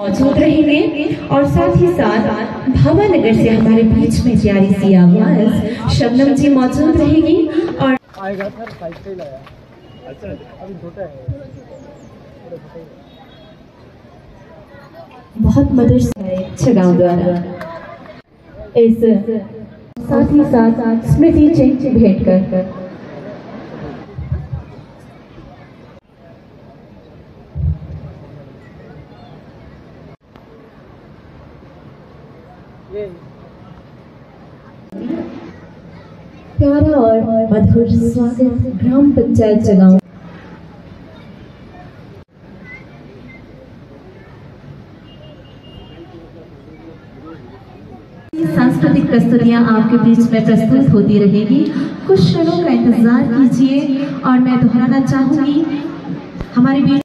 मौजूद रहेंगे और साथ ही साथ भावानगर से हमारे बीच में प्यारी सी आवाज शबनम जी मौजूद रहेगी और आएगा सर साइकिल आया। अच्छा अभी छोटा है। बहुत मधुर छगांव द्वारा इस साथ ही साथ स्मृति चिन्ह भेंट कर प्यारा और मधुर स्वागत ग्राम पंचायत जगांव। सांस्कृतिक प्रस्तुतियां आपके बीच में प्रस्तुत होती रहेगी। कुछ क्षणों का इंतजार कीजिए और मैं दोहराना चाहूंगी हमारे बीच